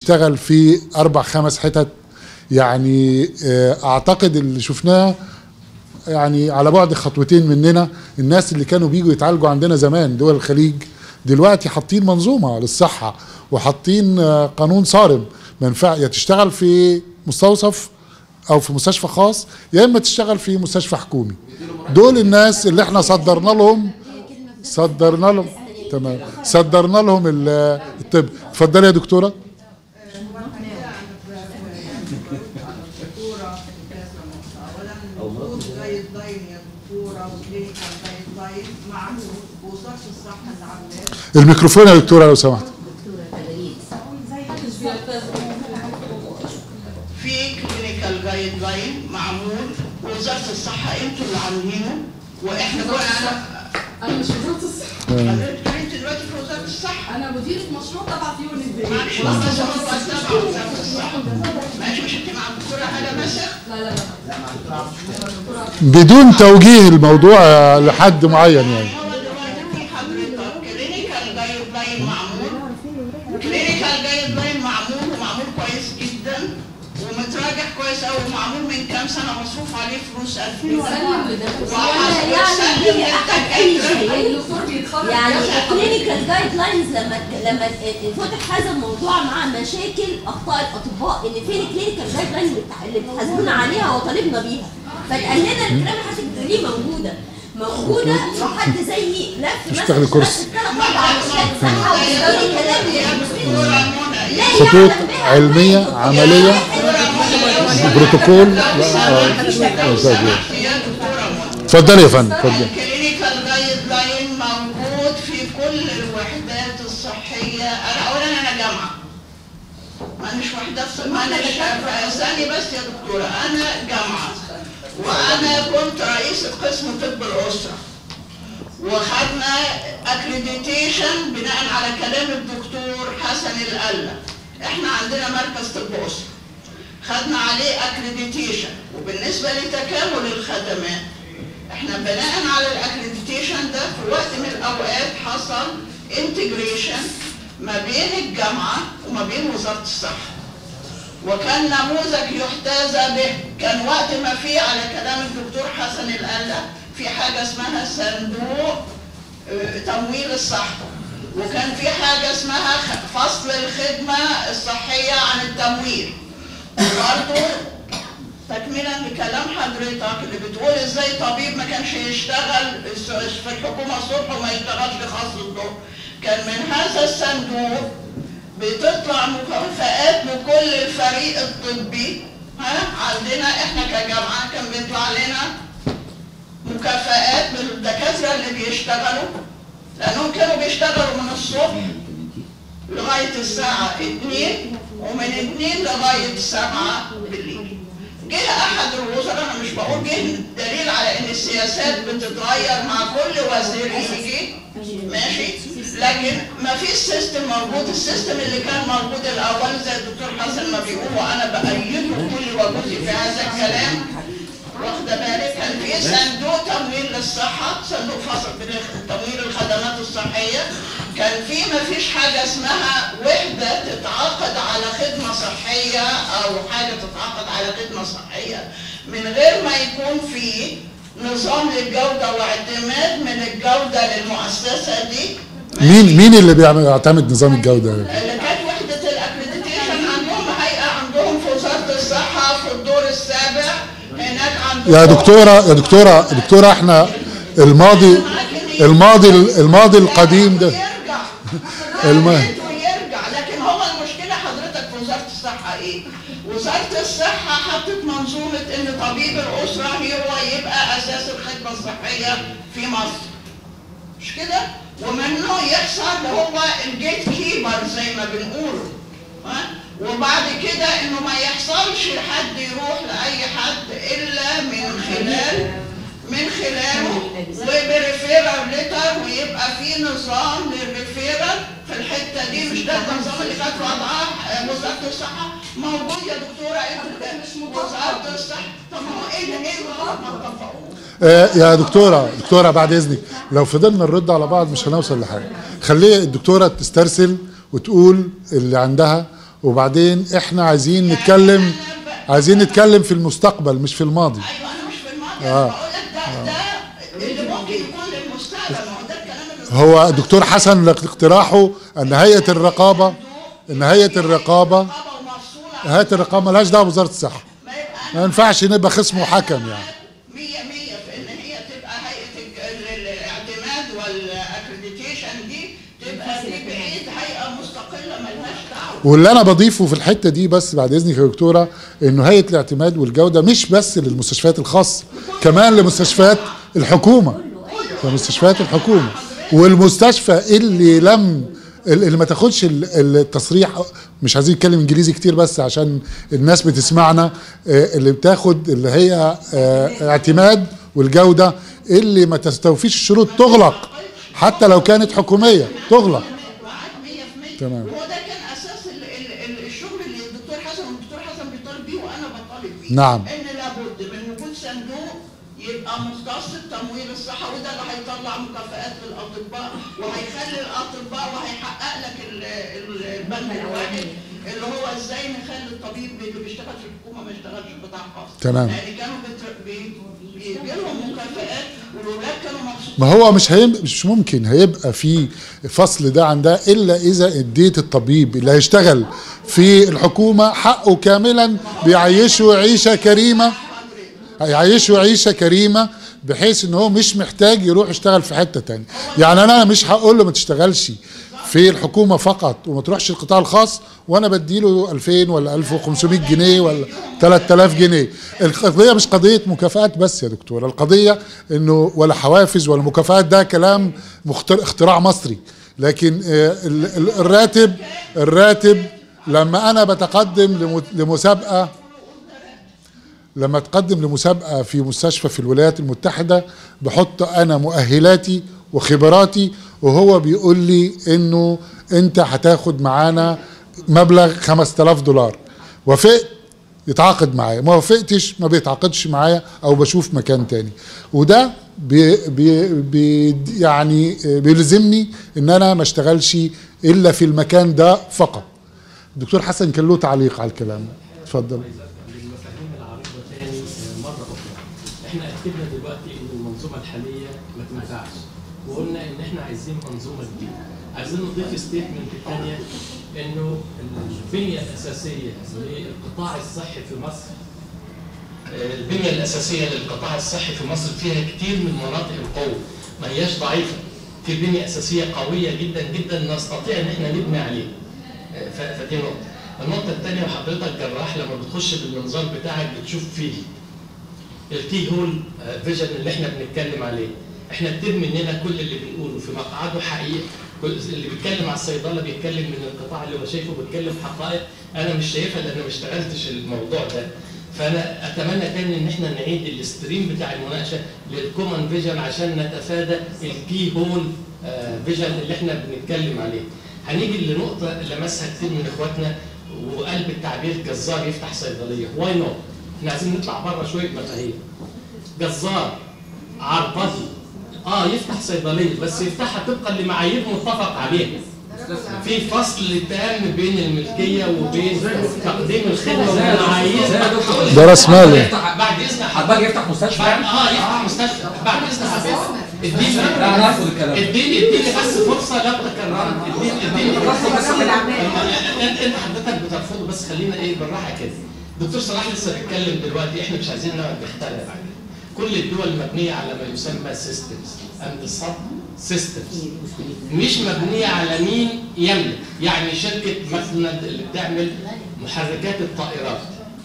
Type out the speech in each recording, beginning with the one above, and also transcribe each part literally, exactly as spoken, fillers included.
اشتغل في اربع خمس حتت، يعني اعتقد اللي شفناه يعني على بعد خطوتين مننا. الناس اللي كانوا بيجوا يتعالجوا عندنا زمان دول الخليج دلوقتي حاطين منظومه للصحه وحاطين قانون صارم، ما ينفع يا تشتغل في مستوصف او في مستشفى خاص يا اما تشتغل في مستشفى حكومي. دول الناس اللي احنا صدرنا لهم صدرنا لهم تمام صدرنا لهم الطب. اتفضلي يا دكتوره. الميكروفون يا دكتوره لو سمحت. في كلينيكال جايد لاين معمول وزاره الصحه انتوا اللي عاملينه، واحنا كنا انا مش وزاره الصحه. حضرتك انت دلوقتي في وزاره الصحه. انا مديره مشروع تبع فيون ازاي؟ معلش بس هو تبع وزاره الصحه. ماشي مش انت مع الدكتوره هاله مسخ؟ لا لا لا بدون توجيه الموضوع لحد معين يعني. هو دلوقتي في حضرتك كلينيكال جايد لاين معمول، كلينيكال جايد لاين معمول ومعمول كويس جدا ومتراجع كويس قوي ومعمول من كام سنه مصروف عليه فلوس قد يعني الكلينيكال جايد لاينز لما لما فتح هذا الموضوع مع مشاكل اخطاء الاطباء ان فين الكلينيكال جايد لاين اللي بتحاسبونا عليها وطالبنا بيها، فاتقال لنا الكلام اللي حضرتك بتقوليه موجوده موجوده وحد زيي لف اشتغل كرسي لا خطوط علميه عمليه بروتوكول. اتفضلي يا فندم اتفضلي. الكلينيكال جايد لاين موجود في كل الوحدات الصحيه. انا اولا انا جامعه ما مش وحدات ما انا ثاني بس يا دكتوره انا جامعه وانا كنت رئيسه قسم طب الاسره وخدنا اكريديتيشن بناء على كلام الدكتور حسن القلة. احنا عندنا مركز طب اسره خدنا عليه اكريديتيشن، وبالنسبه لتكامل الخدمات احنا بناء على الاكريديتيشن ده في وقت من الاوقات حصل انتجريشن ما بين الجامعه وما بين وزاره الصحه، وكان نموذج يحتذى به. كان وقت ما في على كلام الدكتور حسن القلة في حاجه اسمها صندوق تمويل الصحه، وكان في حاجه اسمها فصل الخدمه الصحيه عن التمويل. وبرضه تكملا لكلام حضرتك اللي بتقول ازاي طبيب ما كانش يشتغل في الحكومه الصبح وما يشتغلش خاص الظهر، كان من هذا الصندوق بتطلع مكافآت لكل الفريق الطبي. ها عندنا احنا كجامعه كان بيطلع لنا مكافآت للدكاتره اللي بيشتغلوا لانهم كانوا بيشتغلوا من الصبح لغايه الساعه اتنين ومن اتنين لغايه سبعة بالليل. جه احد الوزراء، انا مش بقول جه دليل على ان السياسات بتتغير مع كل وزير يجي ماشي، لكن ما فيش سيستم موجود. السيستم اللي كان موجود الاول زي الدكتور حسن ما بيقول وانا بايده كل وجودي في هذا الكلام، واخده بالك كان في صندوق تمويل للصحه، صندوق فصل تمويل الخدمات الصحيه، كان في ما فيش حاجه اسمها وحده تتعاقد على خدمه صحيه او حاجه تتعاقد على خدمه صحيه من غير ما يكون في نظام للجوده واعتماد من الجوده للمؤسسه دي. مين مين اللي بيعتمد نظام الجوده؟ اللي كانت وحده الاكريديتيشن عندهم هيئه عندهم في وزاره الصحه في الدور السابع هناك عندهم. يا دكتوره يا دكتوره دكتوره احنا الماضي الماضي الماضي القديم ده الماضي يرجع، لكن هو المشكله حضرتك في وزاره الصحه ايه؟ وزاره الصحه حطت منظومه ان طبيب الاسره هو يبقى اساس الخدمه الصحيه في مصر. مش كده؟ ومنه يحصل هو الجيت كيبر زي ما بنقول. ها؟ وبعد كده انه ما يحصلش حد يروح لاي حد الا من خلال من خلاله وبريفيرال ليتر، ويبقى في نظام للريفيرال في الحته دي. مش ده النظام اللي كانت وضعاه وزاره الصحه موجود يا دكتوره؟ انتوا مش وزاره الصحه. طب ما هو ايه ده؟ ايه الغلط ما اتفقوش؟ يا دكتوره دكتوره بعد اذنك لو فضلنا نرد على بعض مش هنوصل لحاجه. خلي الدكتوره تسترسل وتقول اللي عندها وبعدين احنا عايزين نتكلم عايزين نتكلم في المستقبل مش في الماضي. ايوه انا مش في الماضي، انا بقول لك ده ده اللي ممكن يكون للمستقبل، ما هو ده الكلام اللي هو الدكتور حسن اقتراحه ان هيئه الرقابه ان هيئه الرقابه هيئه الرقابه مالهاش دعوه بوزاره الصحه، ما ينفعش نبقى خصم وحكم يعني. مية مية في ان هي تبقى هيئه الاعتماد والاكريديتيشن دي تبقى دي بعيد هيئه مستقله مالهاش دعوه. واللي انا بضيفه في الحته دي بس بعد اذنك يا دكتوره انه هيئه الاعتماد والجوده مش بس للمستشفيات الخاصه، كمان لمستشفيات الحكومه، لمستشفيات الحكومه. والمستشفى اللي لم اللي ما تاخدش التصريح، مش عايزين نتكلم انجليزي كتير بس عشان الناس بتسمعنا، اللي بتاخد اللي هي اعتماد والجوده اللي ما تستوفيش الشروط تغلق، حتى لو كانت حكوميه تغلق. تمام. هو ده كان اساس ال ال الشغل اللي الدكتور حسن والدكتور حسن بيطالب بيه وانا بطالب بيه. نعم. ان لابد من وجود صندوق يبقى مختص بتمويل الصحه، وده اللي هيطلع مكافآت للاطباء وهيخلي الاطباء وهيحقق لك البند الواحد اللي هو ازاي نخلي الطبيب اللي بيشتغل في الحكومه ما يشتغلش في قطاع خاص. تمام. يعني كانوا بيجي لهم مكافآت والولاد كانوا مبسوطين. ما هو مش هيبقى مش ممكن هيبقى في فصل ده عن ده الا اذا اديت الطبيب اللي هيشتغل في الحكومه حقه كاملا، بيعيشه عيشه كريمه، هيعيشه عيشه كريمه بحيث ان هو مش محتاج يروح يشتغل في حته تانية. يعني انا مش هقول له ما تشتغلش في الحكومه فقط وما تروحش القطاع الخاص وانا بديله ألفين ولا ألف وخمسمائة جنيه ولا ثلاثة آلاف جنيه. القضيه مش قضيه مكافآت بس يا دكتور، القضيه انه ولا حوافز ولا مكافآت، ده كلام اختراع مصري. لكن الراتب الراتب لما انا بتقدم لمسابقه لما اتقدم لمسابقه في مستشفى في الولايات المتحده بحط انا مؤهلاتي وخبراتي، وهو بيقول لي انه انت هتاخد معانا مبلغ خمسة آلاف دولار، وافقت يتعاقد معايا، ما وافقتش ما بيتعاقدش معايا او بشوف مكان تاني. وده بي بي بي يعني بيلزمني ان انا ما اشتغلش الا في المكان ده فقط. الدكتور حسن كان له تعليق على الكلام ده، اتفضل. احنا اكدنا دلوقتي ان المنظومه الحاليه ما تنفعش، وقلنا ان احنا عايزين منظومه جديده. عايزين نضيف ستيتمنت الثانيه انه البنيه الاساسيه للقطاع الصحي في مصر البنيه الاساسيه للقطاع الصحي في مصر فيها كتير من مناطق القوه، ما هياش ضعيفه، في بنيه اساسيه قويه جدا جدا نستطيع ان احنا نبني عليها. فدي نقطه. النقطه الثانيه، وحضرتك جراح لما بتخش بالمنظار بتاعك بتشوف فيه الكي هول فيجن اللي احنا بنتكلم عليه. احنا كتير مننا كل اللي بنقوله في مقعده حقيقه، كل اللي بيتكلم على الصيدله بيتكلم من القطاع اللي هو شايفه، بيتكلم حقائق انا مش شايفها لان ما اشتغلتش الموضوع ده. فانا اتمنى تاني ان احنا نعيد الاستريم بتاع المناقشه للكومن فيجن عشان نتفادى الكي هول فيجن اللي احنا بنتكلم عليه. هنيجي لنقطه لمسها كتير من اخواتنا وقلب التعبير جزار يفتح صيدليه، واي نوت؟ احنا عايزين نطلع بره شويه مفاهيم. جزار عربجي اه يفتح صيدليه بس يفتحها طبقا لمعايير متفق عليها. في فصل تام بين الملكيه وبين تقديم الخدمه والمعايير. ده راس مال. بعد اذن عربجي يفتح مستشفى؟ اه يفتح مستشفى بعد اذن حضرتك. اديني اديني اديني بس فرصه لا تكررت. اديني اديني فرصه. انت حضرتك بترفضه بس خلينا ايه بالراحه كده. دكتور صلاح لسه بيتكلم دلوقتي، احنا مش عايزين نقعد نختلف عليه. كل الدول مبنيه على ما يسمى سيستمز اند سب سيستمز، مش مبنيه على مين يملك. يعني شركه مثلا اللي بتعمل محركات الطائرات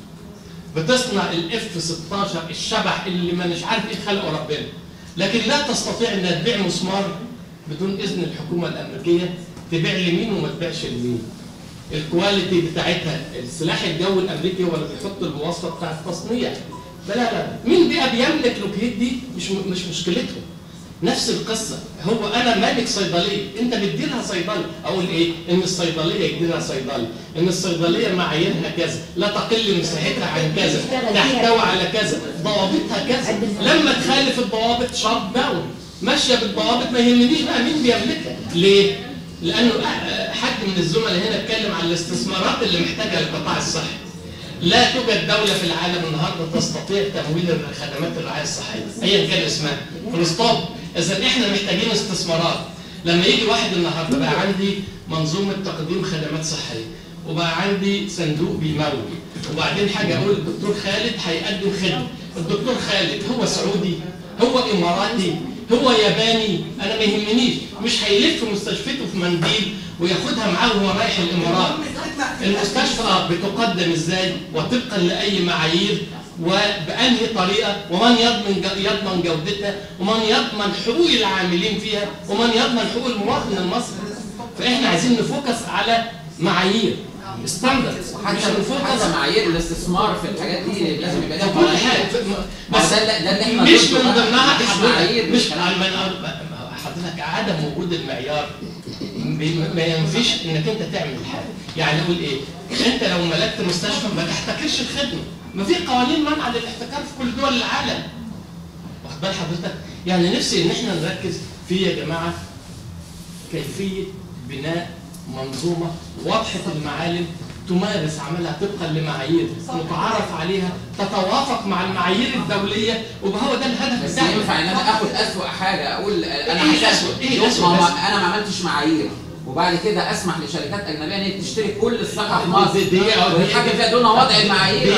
بتصنع الاف ستاشر الشبح اللي ما مش عارف ايه خلقه ربنا، لكن لا تستطيع انها تبيع مسمار بدون اذن الحكومه الامريكيه، تبيع لمين وما تبيعش لمين. الكواليتي بتاعتها السلاح الجوي الامريكي هو اللي بيحط المواصفه بتاع التصنيع. لا لا لا، مين بقى بيملك لوكهيد دي مش مش مشكلتهم. نفس القصه، هو انا مالك صيدليه، انت بتدي لها صيدلي، اقول ايه؟ ان الصيدليه يدي لها صيدلي، ان الصيدليه معاييرها كذا، لا تقل مساحتها عن كذا، تحتوي على كذا، ضوابطها كذا، لما تخالف الضوابط شات داون، ماشيه بالضوابط ما يهمنيش بقى مين بيملكها، ليه؟ لانه حد من الزملاء هنا اتكلم عن الاستثمارات اللي محتاجها القطاع الصحي. لا توجد دولة في العالم النهارده تستطيع تمويل خدمات الرعاية الصحية أيا كان اسمها. فول ستوب. إذا إحنا محتاجين استثمارات. لما يجي واحد النهارده بقى عندي منظومة تقديم خدمات صحية، وبقى عندي صندوق بيمول، وبعدين حاجة أقول الدكتور خالد هيقدم خدمة. الدكتور خالد هو سعودي؟ هو إماراتي؟ هو ياباني؟ أنا ما يهمنيش، مش هيلف مستشفيته في منديل وياخدها معاه وهو رايح الإمارات. المستشفى بتقدم إزاي وطبقا لأي معايير وبأنهي طريقة، ومن يضمن يضمن جودتها، ومن يضمن حقوق العاملين فيها، ومن يضمن حقوق المواطن المصري. فإحنا عايزين نفوكس على معايير ستاندرد، حتى حتى معايير الاستثمار في الحاجات دي لازم يبقى لها كل حاجه. بس ده ده اللي احنا مش من ضمنها مش معايير، مش حضرتك عدم وجود المعيار ما ينفيش انك انت تعمل حاجه. يعني اقول ايه؟ انت لو ملكت مستشفى ما تحتكرش الخدمه، ما في قوانين منع للاحتكار في كل دول العالم. واخد بال حضرتك؟ يعني نفسي ان احنا نركز في يا جماعه كيفيه بناء منظومه واضحه المعالم تمارس عملها طبقا لمعايير متعارف عليها تتوافق مع المعايير الدوليه، وهو ده الهدف بتاعنا. بس ينفع ان انا اخد اسوء حاجه اقول انا ايه اسوء؟ ايه اسوء؟ انا ما عملتش معايير وبعد كده اسمح لشركات اجنبيه ان هي تشتري كل الصحه في مصر ويتحكم فيها دون وضع المعايير.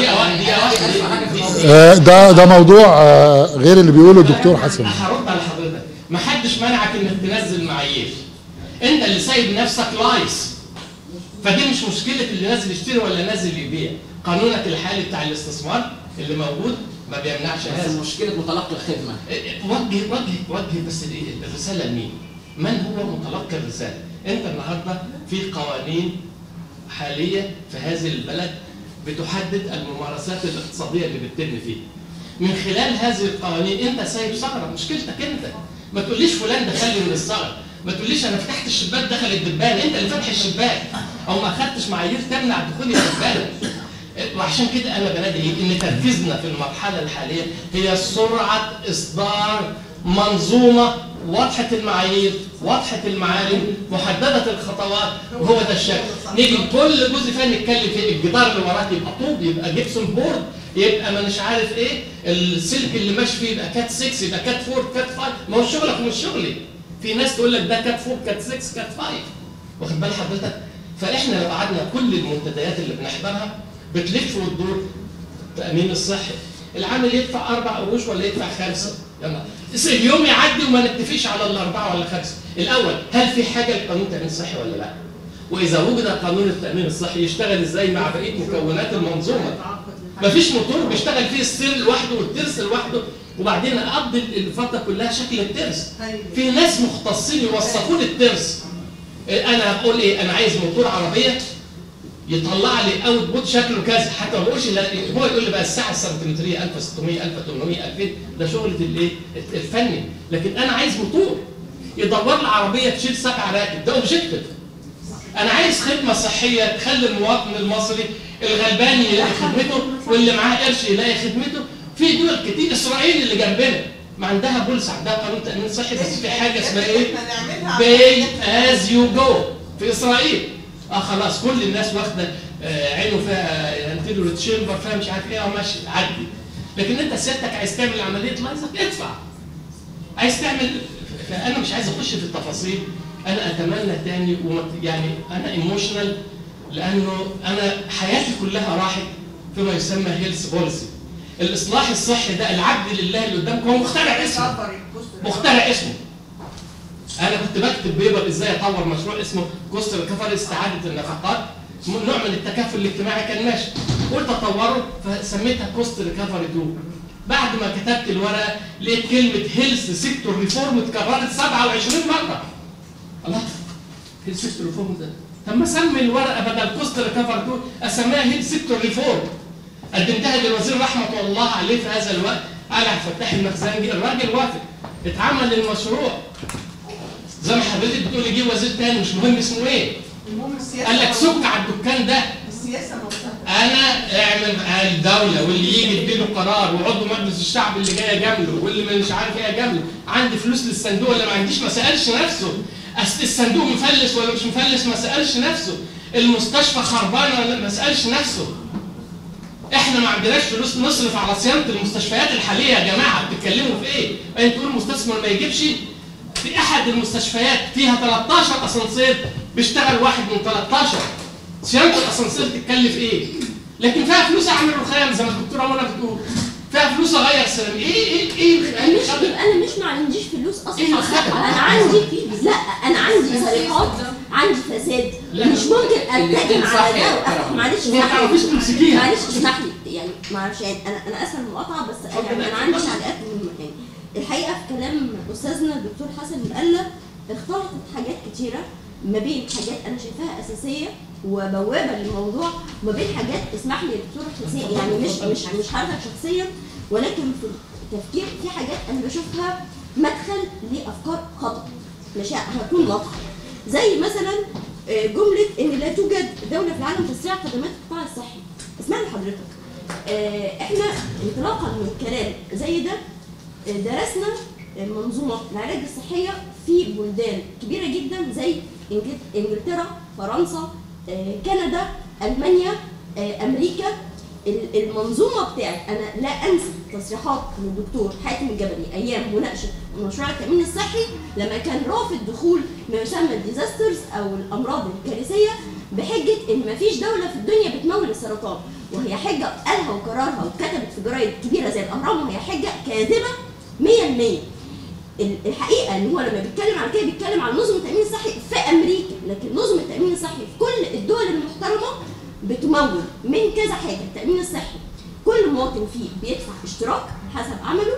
ده ده موضوع غير اللي بيقوله الدكتور حسن. هرد على حضرتك، ما حدش منعك انك تنزل معايير، انت اللي سايب نفسك لايس. فدي مش مشكله اللي نازل يشتري ولا نازل يبيع. قانونك الحالي بتاع الاستثمار اللي موجود ما بيمنعش هذا. بس مشكله متلقي الخدمه. وجه وجه وجه بس الرساله لمين؟ من هو متلقي الرساله؟ انت النهارده في قوانين حاليه في هذه البلد بتحدد الممارسات الاقتصاديه اللي بتتم فيه. من خلال هذه القوانين انت سايب ثغره، مشكلتك انت. ما تقوليش فلان دخل من الثغره، ما تقوليش انا فتحت الشباك دخل الدبان، انت اللي فاتح الشباك او ما اخدتش معايير تمنع دخول الدبان. وعشان كده انا بنادي ان تركيزنا في المرحله الحاليه هي سرعه اصدار منظومه واضحه المعايير، واضحه المعالم، محدده الخطوات، وهو ده الشكل. نيجي كل جزء فيها نتكلم فيه، الجدار اللي وراك يبقى طوب، يبقى جبسون بورد، يبقى ما مش عارف ايه، السلك اللي ماشي فيه يبقى كات ستة، يبقى كات أربعة، كات خمسة، ما هو شغلك مش شغلي. في ناس تقول لك ده كات أربعة، كات ستة، كات خمسة. واخد بال حضرتك؟ فاحنا لو قعدنا كل المنتديات اللي بنحضرها بتلف وتدور التامين الصحي، العامل يدفع اربع قروش ولا يدفع خمسه؟ يلا اليوم يعدي وما نتفقش على الاربعه ولا خمسه. الاول هل في حاجه لقانون التامين الصحي ولا لا؟ واذا وجد قانون التامين الصحي يشتغل ازاي مع بقيه مكونات المنظومه؟ مفيش موتور بيشتغل فيه السير لوحده والترس لوحده وبعدين اقضي الفتره كلها شكل الترس. في ناس مختصين يوصفوا لي الترس. انا هقول ايه؟ انا عايز موتور عربيه يطلع لي اوت بوت شكله كذا، حتى ما بقولش هو يقول لي بقى الساعه السنتيمتريه ألف وستمية ألف وثمانمية ألفين، ده شغله الايه؟ الفني، لكن انا عايز موتور يدور لي عربيه تشيل سبع راكب، ده اوبجيكتيف. انا عايز خدمه صحيه تخلي المواطن المصري الغلبان يلاقي خدمته واللي معاه قرش يلاقي خدمته. في دول كتير، اسرائيل اللي جنبنا ما عندها بوليس، عندها قانون تامين صحي، بس في حاجه اسمها ايه؟ باي از يو جو في اسرائيل. اه خلاص كل الناس واخده آه عينه فيها انتيريور تشامبر فيها مش عارف ايه وماشي عدي. لكن انت سيادتك عايز تعمل عمليه لايزك ادفع. عايز تعمل، فانا مش عايز اخش في التفاصيل. انا اتمنى تاني يعني انا ايموشنال لانه انا حياتي كلها راحت فيما يسمى هيلث بوليسي. الاصلاح الصحي ده العبد لله اللي قدامكم هو مخترع اسمه. مخترع اسمه. انا كنت بكتب بيبر ازاي اطور مشروع اسمه كوست ريكفري، استعاده النفقات، نوع من التكافل الاجتماعي كان ماشي. قلت اطوره فسميتها كوست ريكفري اتنين. بعد ما كتبت الورقه لقيت كلمه هيلث سيكتور ريفورم اتكررت سبعة وعشرين مره. الله، هيلث سيكتور ريفورم ده طب ما اسمي الورقه بدل كوست ريكفري اتنين اسميها هيلث سيكتور ريفورم. قدمتها للوزير رحمه الله عليه في هذا الوقت، قال عبد الفتاح المخزنجي، الراجل وافق، اتعمل المشروع. زي ما حضرتك بتقولي جه وزير تاني مش مهم اسمه ايه؟ المهم السياسه. قال لك سك على الدكان ده. السياسه نفسها. انا اعمل الدوله واللي يجي يديله قرار وعضو مجلس الشعب اللي جاي جامله واللي مش عارف ايه جامله، عندي فلوس للصندوق اللي ما عنديش ما سالش نفسه. الصندوق مفلس ولا مش مفلس ما سالش نفسه، المستشفى خربانه ولا ما سالش نفسه. احنا ما عندناش فلوس نصرف على صيانه المستشفيات الحاليه يا جماعه، بتتكلموا في ايه؟ انت تقول المستثمر ما يجيبش؟ في احد المستشفيات فيها ثلاثتاشر اسانسير بيشتغل واحد من ثلاثتاشر، صيانه الاسانسير تتكلف ايه؟ لكن فيها فلوس اعمل رخام زي ما الدكتوره منى بتقول، فيها فلوس اغير سيراميك، ايه ايه ايه مش يبقى انا مش ما عنديش فلوس اصلا. انا عندي لا انا عندي سرقات، عندي فساد، مش ممكن اتكلم على ده. معلش اسمح لي معلش اسمح لي يعني معرفش يعني انا انا اسف المقاطعه بس يعني انا عندي تعليقات من يعني الحقيقه في كلام استاذنا الدكتور حسن مقلة اختلطت حاجات كتيره ما بين حاجات انا شايفاها اساسيه وبوابه للموضوع وما بين حاجات اسمح لي يا دكتور حسين يعني مش مش مش حضرتك شخصيا ولكن في التفكير في حاجات انا بشوفها مدخل لافكار خطا مش هكون واضحه زي مثلا جمله ان لا توجد دوله في العالم تستطيع خدمات القطاع الصحي. اسمعني حضرتك احنا انطلاقا من كلام زي ده درسنا منظومه العلاج الصحيه في بلدان كبيره جدا زي انجلترا، فرنسا، كندا، المانيا، امريكا. المنظومه بتاعت انا لا انسى تصريحات من الدكتور حاتم الجبلي ايام مناقشه مشروع التامين الصحي لما كان رافض دخول ما يسمى الديزاسترز او الامراض الكارثيه بحجه ان ما فيش دوله في الدنيا بتمول السرطان، وهي حجه قالها وكررها واتكتبت في جرايد كبيره زي الاهرام وهي حجه كاذبه مية بالمية. الحقيقه ان هو لما بيتكلم عن كده بيتكلم عن نظم التامين الصحي في امريكا، لكن نظم التامين الصحي في كل الدول المحترمه بتمول من كذا حاجه. التامين الصحي كل مواطن فيه بيدفع اشتراك حسب عمله،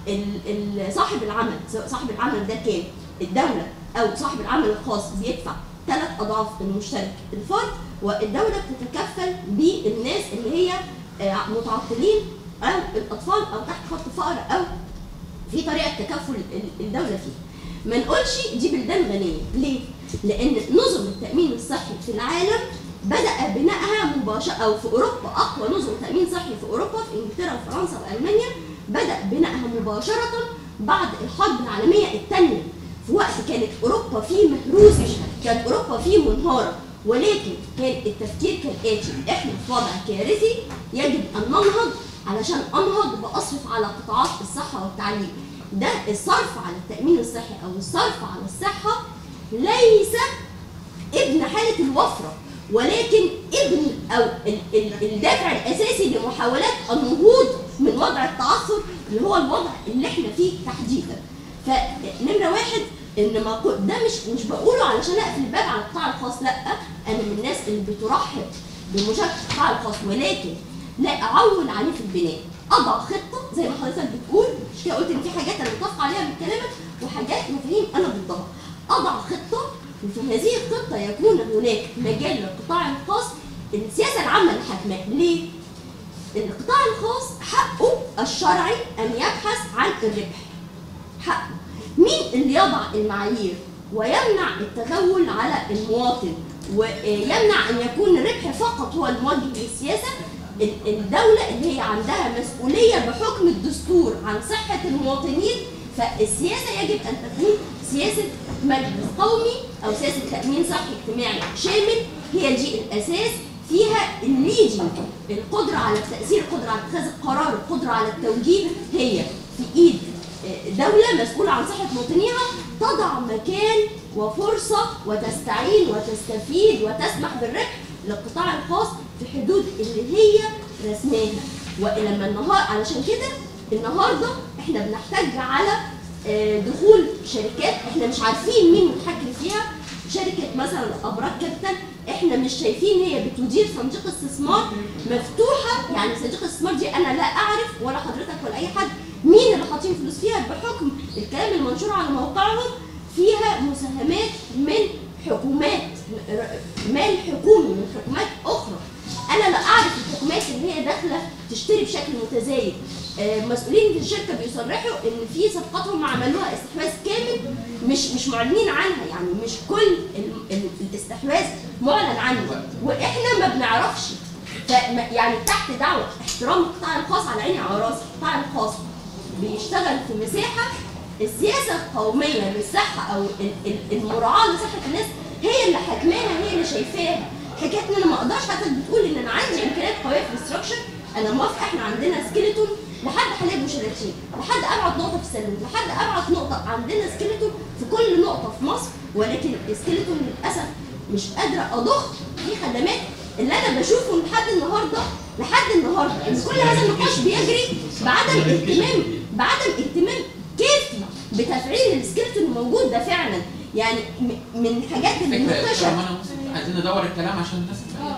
صاحب العمل سواء صاحب العمل ده كان الدوله او صاحب العمل الخاص بيدفع ثلاث اضعاف المشترك الفرد، والدوله بتتكفل بالناس اللي هي متعطلين او الاطفال او تحت خط الفقر او في طريقه تكفل الدوله فيها. ما نقولش دي بلدان غنيه، ليه؟ لان نظم التامين الصحي في العالم بدأ بنائها مباشرة أو في أوروبا أقوى نظم تأمين صحي في أوروبا في إنجلترا وفرنسا وألمانيا بدأ بنائها مباشرة بعد الحرب العالمية الثانية، في وقت كانت أوروبا فيه مهروسة، كانت أوروبا فيه منهارة، ولكن كان التفكير كالآتي: إحنا في وضع كارثي يجب أن ننهض، علشان أنهض بأصرف على قطاعات الصحة والتعليم. ده الصرف على التأمين الصحي أو الصرف على الصحة ليس ابن حالة الوفرة، ولكن ابن او الدافع الاساسي لمحاولات النهوض من وضع التعثر اللي هو الوضع اللي احنا فيه تحديدا. فنمره واحد ان ما ده مش مش بقوله علشان اقفل الباب على القطاع الخاص، لا انا من الناس اللي بترحب بمشاركه القطاع الخاص، ولكن لا اعول عليه في البناء. اضع خطه زي ما حضرتك بتقول، مش كده قلت ان في حاجات انا متفق عليها من كلامك وحاجات مفاهيم انا ضدها. اضع خطه وفي هذه الخطه يكون هناك مجال للقطاع الخاص السياسه العامه الحاكمه. ليه؟ القطاع الخاص حقه الشرعي ان يبحث عن الربح. حقه. مين اللي يضع المعايير ويمنع التغول على المواطن ويمنع ان يكون الربح فقط هو الموجه للسياسه؟ الدوله اللي هي عندها مسؤوليه بحكم الدستور عن صحه المواطنين. فالسياسه يجب ان تكون سياسه مجلس قومي او سياسه تامين صحي اجتماعي شامل، هي دي الاساس، فيها الليدنج، القدره على التاثير، القدره على اتخاذ القرار، القدره على التوجيه، هي في ايد دوله مسؤوله عن صحه مواطنيها، تضع مكان وفرصه وتستعين وتستفيد وتسمح بالربح للقطاع الخاص في حدود اللي هي رسماها. ولما النهار علشان كده النهارده احنا بنحتاج على دخول شركات احنا مش عارفين مين متحكم فيها. شركه مثلا ابراج كابيتال احنا مش شايفين هي بتدير صندوق استثمار مفتوحه، يعني صندوق الاستثمار دي انا لا اعرف ولا حضرتك ولا اي حد مين اللي حاطين فلوس فيها، بحكم الكلام المنشور على موقعهم فيها مساهمات من حكومات، مال حكومي من حكومات اخرى. انا لا اعرف الحكومات اللي هي داخله تشتري بشكل متزايد. مسؤولين في الشركه بيصرحوا ان في صفقاتهم عملوها استحواذ كامل مش مش معلنين عنها، يعني مش كل الاستحواذ معلن عنه واحنا ما بنعرفش. يعني تحت دعوه احترام القطاع الخاص على عيني وعلى راسي، القطاع الخاص بيشتغل في مساحه السياسه القوميه للصحه او المراعاه لصحه الناس هي اللي حاكماها، هي اللي شايفاها. حكايه ان انا ما اقدرش، حتى بتقول ان انا عندي امكانيات قويه في الاستراكشر، انا موافقه. احنا عندنا سكيلتون لحد حاليا مشاركين، لحد ابعد نقطه في السلوم، لحد ابعد نقطه عندنا سكيلتون في كل نقطه في مصر، ولكن السكيلتون للاسف مش قادره اضخ في خدمات اللي انا بشوفه لحد النهارده لحد النهارده ان كل هذا النقاش بيجري بعدم اهتمام بعدم اهتمام كافي بتفعيل السكيلتون الموجود ده فعلا. يعني من الحاجات اللي ناقشت، عايزين ندور الكلام عشان الناس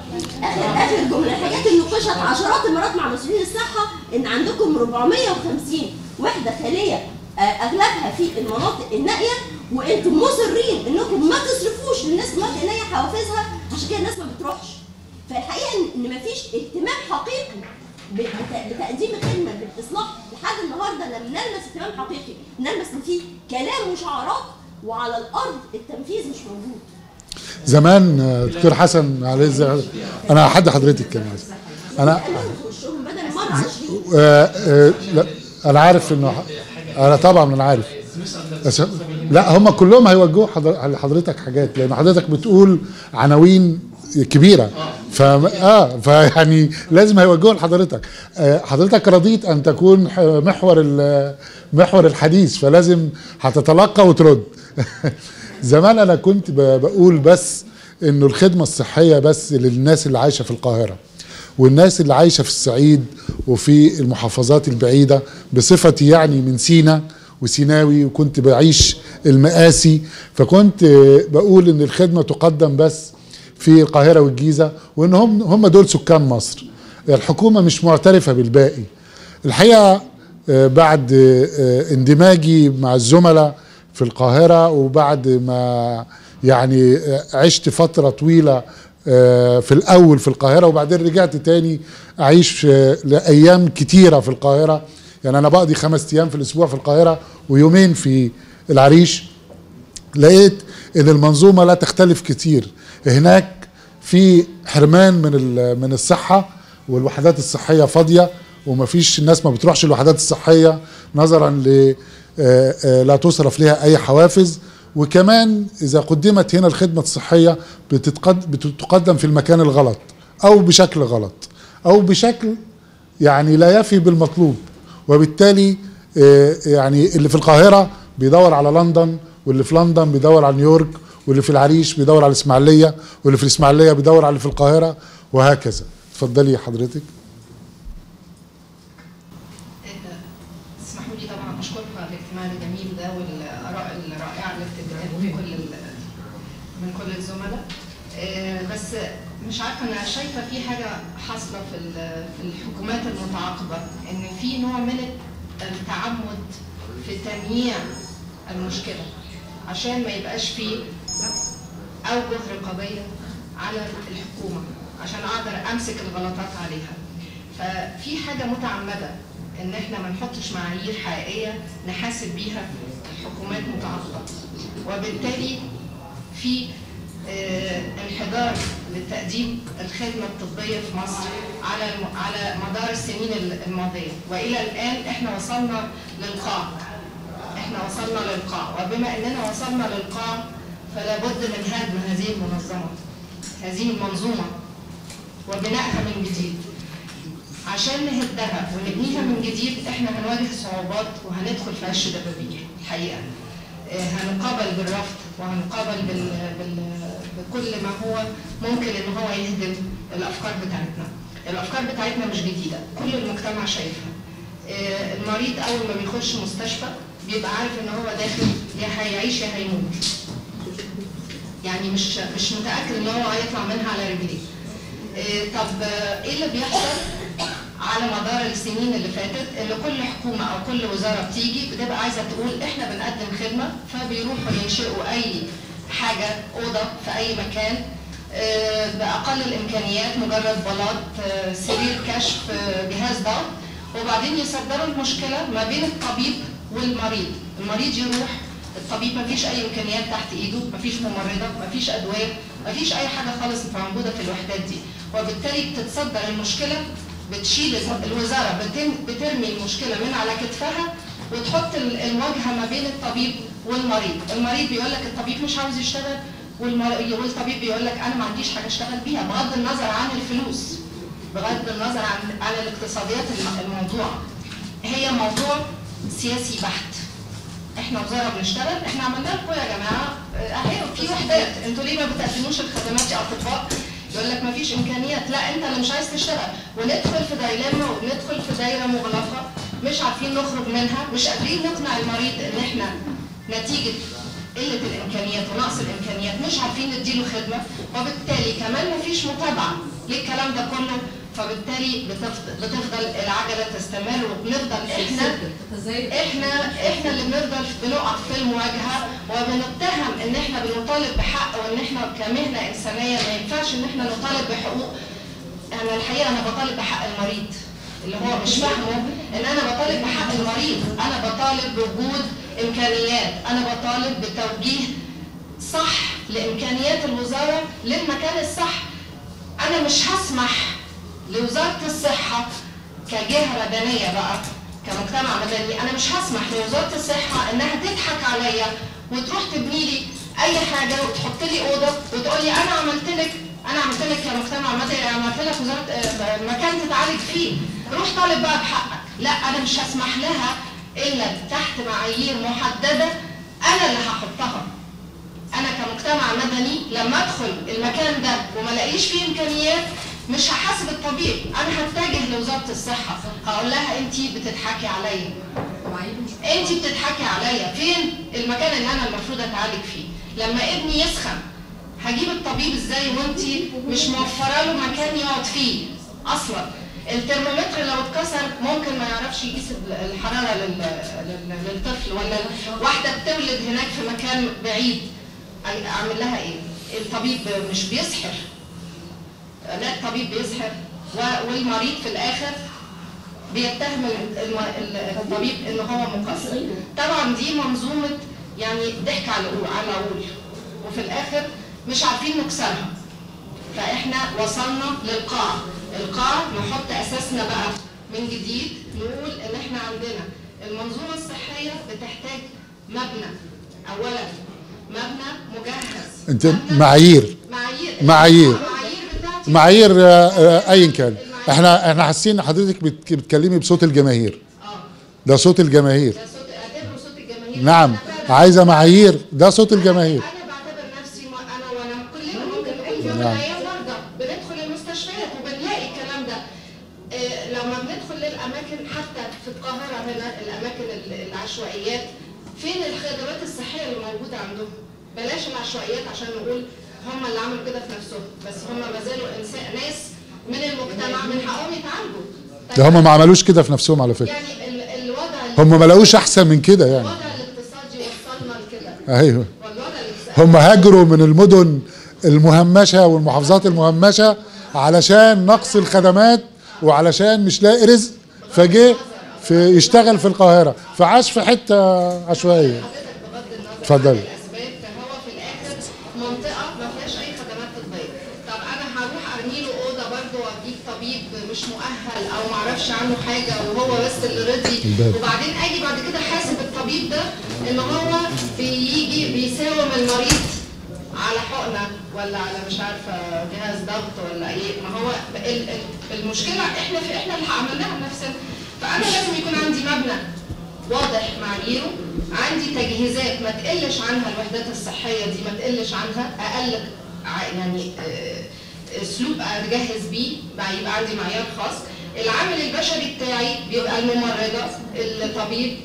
اخر اخر جمله، الحاجات اللي ناقشت عشرات المرات مع مسؤولين الصحه ان عندكم أربعمية وخمسين وحده خاليه اغلبها في المناطق النائيه، وانتم مصرين انكم ما تصرفوش للناس في المناطق النائيه حوافزها، عشان كده الناس ما بتروحش. فالحقيقه ان مفيش اهتمام حقيقي بتقديم خدمه بالاصلاح لحد النهارده. لم نلمس اهتمام حقيقي، نلمس ان في كلام وشعارات وعلى الارض التنفيذ مش موجود. زمان دكتور حسن عليه، انا هحد حضرتك كمان، انا بدل مره عشرين آه آه لا انا عارف انه انا طبعا انا عارف، بس لا هم كلهم هيوجهوا لحضرتك حاجات، لان حضرتك بتقول عناوين كبيره، ف اه فيعني لازم هيوجهوا لحضرتك. آه حضرتك رضيت ان تكون محور محور الحديث، فلازم هتتلقى وترد. زمان انا كنت بقول بس انه الخدمه الصحيه بس للناس اللي عايشه في القاهره، والناس اللي عايشه في الصعيد وفي المحافظات البعيده، بصفتي يعني من سينا وسيناوي، وكنت بعيش المآسي، فكنت بقول ان الخدمه تقدم بس في القاهره والجيزه، وان هم هم دول سكان مصر. الحكومه مش معترفه بالباقي. الحقيقه بعد اندماجي مع الزملاء في القاهرة، وبعد ما يعني عشت فترة طويلة في الأول في القاهرة، وبعدين رجعت تاني أعيش لأيام كتيرة في القاهرة، يعني أنا بقضي خمس أيام في الأسبوع في القاهرة ويومين في العريش. لقيت إن المنظومة لا تختلف كتير. هناك في حرمان من من الصحة، والوحدات الصحية فاضية، ومفيش الناس ما بتروحش الوحدات الصحية نظرا ل لا تصرف لها أي حوافز. وكمان إذا قدمت هنا الخدمة الصحية بتقدم في المكان الغلط، أو بشكل غلط، أو بشكل يعني لا يفي بالمطلوب، وبالتالي يعني اللي في القاهرة بيدور على لندن، واللي في لندن بيدور على نيويورك، واللي في العريش بيدور على الإسماعيلية، واللي في الإسماعيلية بيدور على اللي في القاهرة، وهكذا. اتفضلي حضرتك. اسمحوا لي طبعا اشكركم على الاجتماع الجميل ده والاراء الرائعه اللي بتتقال من كل من كل الزملاء. بس مش عارفه، انا شايفه في حاجه حاصله في في الحكومات المتعاقبه، ان في نوع من التعمد في تمييع المشكله عشان ما يبقاش فيه اوجه رقابيه على الحكومه عشان اقدر امسك الغلطات عليها. ففي حاجه متعمده ان احنا ما نحطش معايير حقيقيه نحاسب بيها الحكومات متعاقبه، وبالتالي في اه انحدار لتقديم الخدمه الطبيه في مصر على على مدار السنين الماضيه، والى الان احنا وصلنا للقاع. احنا وصلنا للقاع، وبما اننا وصلنا للقاع فلا بد من هدم هذه المنظمه، هذه المنظومه، وبنائها من جديد. عشان نهدها ونبنيها من جديد احنا هنواجه صعوبات وهندخل في عش دبابير الحقيقه. هنقابل بالرفض، وهنقابل بال... بال... بكل ما هو ممكن ان هو يهدم الافكار بتاعتنا. الافكار بتاعتنا مش جديده، كل المجتمع شايفها. المريض اول ما بيخش مستشفى بيبقى عارف ان هو داخل يا هيعيش يا هيموت. يعني مش مش متاكد ان هو هيطلع منها على رجليه. طب ايه اللي بيحصل على مدار السنين اللي فاتت؟ اللي كل حكومه او كل وزاره بتيجي بتبقى عايزه تقول احنا بنقدم خدمه، فبيروحوا ينشئوا اي حاجه، اوضه في اي مكان باقل الامكانيات، مجرد بلاط، سرير كشف، جهاز ضغط، وبعدين يصدروا المشكله ما بين الطبيب والمريض. المريض يروح، الطبيب ما فيش اي امكانيات تحت ايده، ما فيش ممرضه، ما فيش ادويه، ما فيش اي حاجه خالص موجوده في الوحدات دي، وبالتالي بتتصدر المشكله، بتشيل الوزاره بترمي المشكله من على كتفها، وتحط المواجهه ما بين الطبيب والمريض. المريض بيقول لك الطبيب مش عاوز يشتغل، والطبيب بيقول لك انا ما عنديش حاجه اشتغل بيها، بغض النظر عن الفلوس، بغض النظر عن عن الاقتصاديات الموضوع. هي موضوع سياسي بحت. احنا وزاره بنشتغل، احنا عملنا لكم يا جماعه اهي في وحدات، انتوا ليه ما بتقدموش الخدمات يا اطباء؟ يقول لك ما فيش امكانيات، لا انت اللي مش عايز تشتغل، وندخل في دايلاما وندخل في دايره مغلقه مش عارفين نخرج منها، مش قادرين نقنع المريض ان احنا نتيجه قله الامكانيات ونقص الامكانيات مش عارفين نديله خدمه، وبالتالي كمان ما فيش متابعه للكلام ده كله، فبالتالي بتفضل العجله تستمر، وبنفضل احنا احنا احنا اللي بنفضل بنقع في المواجهه، وبنتهم ان احنا بنطالب بحق، وان احنا كمهنه انسانيه ما ينفعش ان احنا نطالب بحقوق. انا الحقيقه انا بطالب بحق المريض اللي هو مش فاهمه ان انا بطالب بحق المريض، انا بطالب بوجود امكانيات، انا بطالب بتوجيه صح لامكانيات الوزاره للمكان الصح. انا مش هسمح لوزاره الصحه كجهه مدنيه بقى كمجتمع مدني، انا مش هسمح لوزاره الصحه انها تضحك عليا وتروح تبني لي اي حاجه وتحط لي اوضه وتقول لي انا عملت لك انا عملت لك كمجتمع مدني، عملت لك وزاره مكان تتعالج فيه، روح طالب بقى بحقك. لا انا مش هسمح لها الا تحت معايير محدده انا اللي هحطها. انا كمجتمع مدني لما ادخل المكان ده وما الاقيش فيه امكانيات مش هحاسب الطبيب، انا هتجه لوزاره الصحه هقول لها انت بتضحكي عليا، انت بتضحكي عليا، فين المكان اللي انا المفروض اتعالج فيه؟ لما ابني يسخن هجيب الطبيب ازاي وانت مش موفره له مكان يقعد فيه اصلا؟ الترمومتر لو اتكسر ممكن ما يعرفش يقيس الحراره للطفل، ولا واحده بتولد هناك في مكان بعيد اعمل لها ايه؟ الطبيب مش بيسحر، لا الطبيب بيسحر، والمريض في الاخر بيتهم الطبيب ان هو مقصر. طبعا دي منظومه يعني ضحك على على العقول، وفي الاخر مش عارفين نكسرها. فاحنا وصلنا للقاع، القاع نحط اساسنا بقى من جديد، نقول ان احنا عندنا المنظومه الصحيه بتحتاج مبنى، اولا مبنى مجهز، انت معايير معايير معايير بتاعتي معايير ايا كان. احنا احنا حاسين حضرتك بتتكلمي بصوت الجماهير، ده صوت الجماهير. ده صوت اعتبره صوت الجماهير. نعم عايزه معايير، ده صوت الجماهير. انا بعتبر نفسي انا وانا كلنا ممكن في يوم من الايام مرضى بندخل المستشفيات وبنلاقي الكلام ده. إيه لما بندخل للاماكن حتى في القاهره هنا الاماكن العشوائيات، فين الخدمات الصحيه اللي موجوده عندهم؟ بلاش العشوائيات عشان نقول هم اللي عملوا كده في نفسهم، بس هم ما زالوا انسان ناس من المجتمع من حقهم يتعالجوا. ده هم ما عملوش كده في نفسهم على فكره، يعني ال الوضع هم ما لقوش احسن من كده يعني. الوضع الاقتصادي وصلنا لكده. ايوه والوضع الاقتصادي هم هاجروا من المدن المهمشه والمحافظات المهمشه علشان نقص الخدمات وعلشان مش لاقي رزق، فجه في يشتغل في القاهره فعاش في حته عشوائيه. اتفضلي. الاسباب فهو في الاخر منطقه ما فيهاش اي خدمات طبيه. طب انا هروح ارمي له اوضه برضه واجيب طبيب مش مؤهل او ما اعرفش عنه حاجه وهو بس اللي رضي، وبعدين اجي بعد كده حاسب الطبيب ده ان هو بيجي بيساوم المريض على حقنه ولا على مش عارفه جهاز ضغط ولا ايه. ما هو المشكله احنا في احنا اللي عملناها بنفسنا. فانا لازم يكون عندي مبنى واضح معاييره، عندي تجهيزات ما تقلش عنها الوحدات الصحيه دي، ما تقلش عنها، اقل يعني اسلوب اجهز بيه، يبقى عندي معيار خاص. العامل البشري بتاعي بيبقى الممرضه، الطبيب،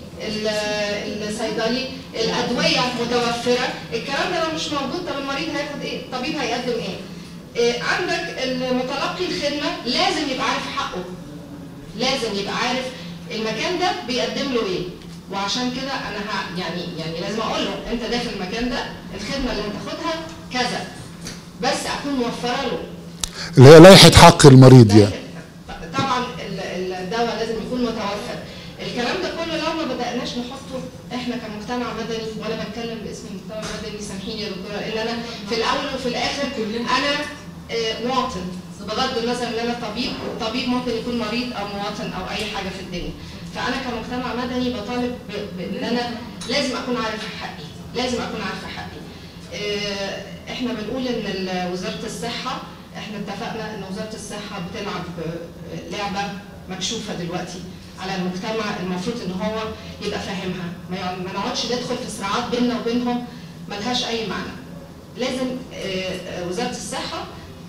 الصيدلي، الادويه متوفره. الكلام ده لو مش موجود طب المريض هياخد ايه؟ الطبيب هيقدم ايه؟ إيه عندك المتلقي الخدمه لازم يبقى عارف حقه، لازم يبقى عارف المكان ده بيقدم له ايه. وعشان كده انا ه... يعني يعني لازم اقول له انت داخل المكان ده الخدمه اللي هتاخدها كذا، بس اكون موفره له اللي هي لائحه حق المريض يعني. طبعا الدواء لازم يكون متوفر. الكلام ده كله لو ما بدأناش نحطه احنا كمجتمع مدني، وانا بتكلم باسم المجتمع المدني سامحيني يا دكتوره، ان انا في الاول وفي الاخر انا مواطن، بغض النظر ان انا طبيب، طبيب ممكن يكون مريض او مواطن او اي حاجه في الدنيا. فانا كمجتمع مدني بطالب بان انا لازم اكون عارف حقي، لازم اكون عارفه حقي. احنا بنقول ان وزاره الصحه، احنا اتفقنا ان وزاره الصحه بتلعب لعبه مكشوفه دلوقتي على المجتمع، المفروض ان هو يبقى فاهمها، ما نقعدش ندخل في صراعات بيننا وبينهم ملهاش اي معنى. لازم وزاره الصحه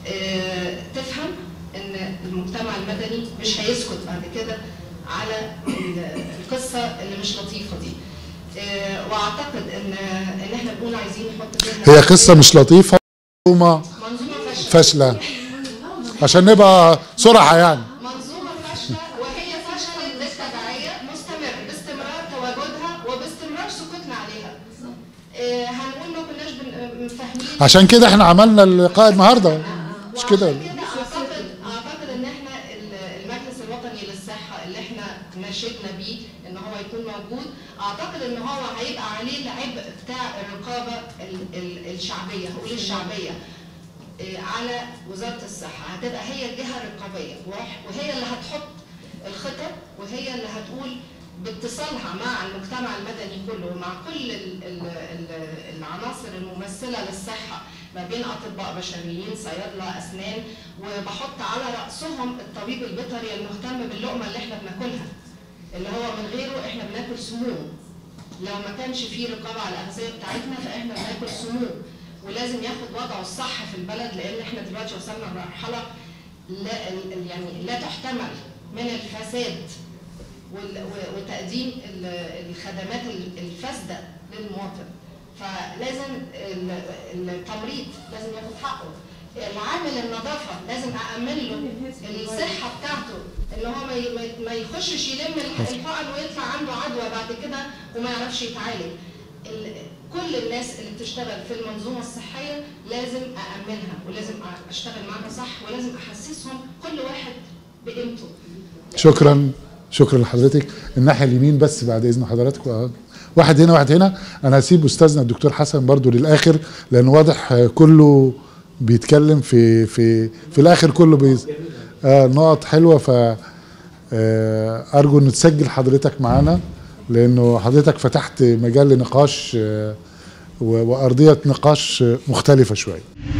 تفهم ان المجتمع المدني مش هيسكت بعد كده على القصه اللي مش لطيفه دي. واعتقد ان ان احنا بنقول عايزين نحط فيها هي قصه مش لطيفه، منظومه منظومه فاشله عشان نبقى صراحه يعني. منظومه فاشله، وهي فشلت بالتبعيه مستمر باستمرار تواجدها وباستمرار سكوتنا عليها. هنقول ما كناش فاهمين، عشان كده احنا عملنا اللقاء النهارده مش كده. اعتقد اعتقد ان احنا المجلس الوطني للصحه اللي احنا ناشدنا بيه ان هو يكون موجود، اعتقد ان هو هيبقى عليه العبء بتاع الرقابه الشعبيه، هقول الشعبيه على وزاره الصحه، هتبقى هي الجهه الرقابيه وهي اللي هتحط الخطط وهي اللي هتقول باتصالها مع المجتمع المدني كله ومع كل العناصر الممثله للصحه ما بين اطباء بشريين، صيادله، اسنان، وبحط على راسهم الطبيب البيطري المهتم باللقمه اللي احنا بناكلها، اللي هو من غيره احنا بناكل سموم. لو ما كانش فيه رقابه على الاغذيه بتاعتنا فاحنا بناكل سموم، ولازم ياخد وضعه الصح في البلد، لان احنا دلوقتي وصلنا لمرحله لا يعني لا تحتمل من الفساد وتقديم الخدمات الفاسده للمواطن. فلازم التمريض لازم ياخد حقه، العامل النظافه لازم اامن له الصحه بتاعته، ان هو ما يخشش يلم الحقن ويطلع عنده عدوى بعد كده وما يعرفش يتعالج. كل الناس اللي بتشتغل في المنظومه الصحيه لازم اامنها ولازم اشتغل معاها صح ولازم احسسهم كل واحد بقيمته. شكرا شكرا لحضرتك. الناحيه اليمين بس بعد اذن حضرتك، واحد هنا واحد هنا. انا هسيب استاذنا الدكتور حسن برضو للاخر، لان واضح كله بيتكلم في في في الاخر كله بيز... آه نقط حلوه. ف آه ارجو ان تسجل حضرتك معانا، لانه حضرتك فتحت مجال لنقاش آه وارضيه نقاش مختلفه شويه.